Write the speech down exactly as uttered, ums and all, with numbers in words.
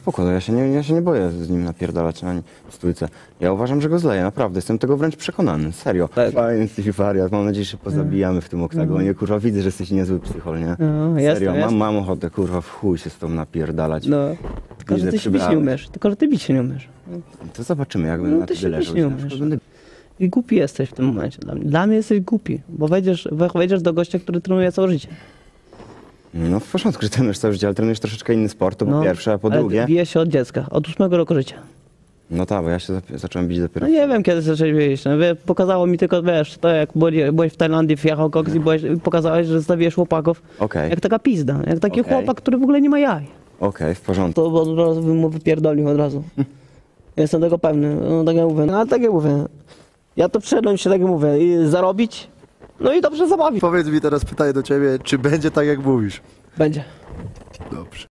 spoko, ja się nie, ja się nie boję z nim napierdalać na stójce. Ja uważam, że go zleję, naprawdę, jestem tego wręcz przekonany, serio. Tak. Fajny jesteś wariat, mam nadzieję, że się pozabijamy w tym oktagonie, kurwa, widzę, że jesteś niezły psychol, nie? No, Serio, jestem, mam, jestem. mam ochotę, kurwa, w chuj się z tą napierdalać. No, tylko że Widzę, ty się bić nie przybrałeś. umiesz, tylko że ty bić się nie umiesz. To zobaczymy, jak będę No, na ty tobie się leżał. bić nie Na przykład umiesz. będę... I głupi jesteś w tym momencie dla mnie. Dla mnie jesteś głupi, bo wejdziesz, wejdziesz do gościa, który trenuje całe życie. No w porządku, że trenujesz całe życie, ale trenujesz troszeczkę inny sport, to po pierwsze, a po ale drugie... bije się od dziecka, od ósmego roku życia. No tak, bo ja się zap- zacząłem bić dopiero... No nie wiem, kiedy zacząłeś bić. No, wie- pokazało mi tylko, wiesz, to jak byłeś, byłeś w Tajlandii, wjechał koks i byłeś, pokazałeś, że zostawiłeś chłopaków. Okej, Jak taka pizda, jak taki Okej. chłopak, który w ogóle nie ma jaj. okej, w porządku. To od razu bym mu wypierdolił od razu. Jestem tego pewny, no tak jak mówię. No ale tak jak mówię, ja to przyszedłem się, tak jak mówię, i zarobić, no i dobrze zabawić. Powiedz mi teraz pytanie do ciebie, czy będzie tak jak mówisz? Będzie. Dobrze.